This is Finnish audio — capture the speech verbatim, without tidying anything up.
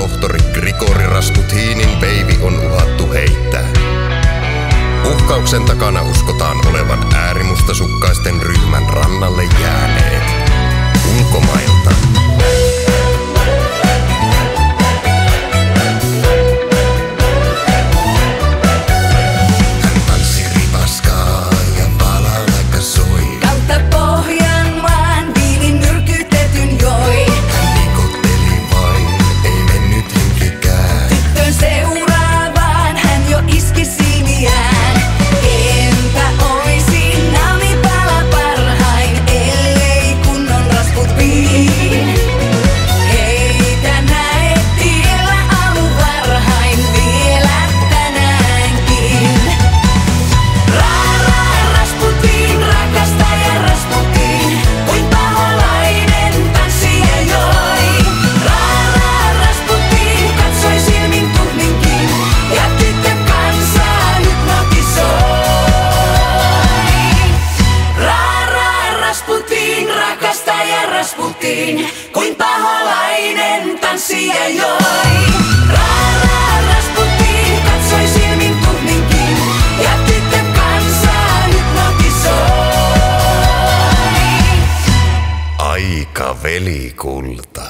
tohtori Grigori Rasputinin veivi on uhattu heittää. Uhkauksen takana uskotaan olevan äärimustasukkaisten ryhmän rannalle jääneet ulkomailta. Hän tanssi ripaskaa ja balalaika soi. Kautta Pohjanmaan viinin myrkytetyn joi. Hän nikotteli vain, ei mennyt henkikään. Tyttön seuraavaan hän jo iski silmiään. Entä oisin Nami-pala parhain, ellei kunnon Rasputin. Heitä näet tiellä aamuvarhain vielä tänäänkin. Ra-ra Rasputin, rakastaja Rasputin, kuin paholainen tanssija joi. Ra-ra Rasputin, katsoi silmin tuhminkin ja tyttön kansaa hypnotisoi. Ra-ra Rasputin, rakastaja Rasputin, kuin paholainen tanssija joi. Ra-ra Rasputin, katsoi silmin tuhminkin ja tyttön kansaa hypnotisoi. Aika velikulta.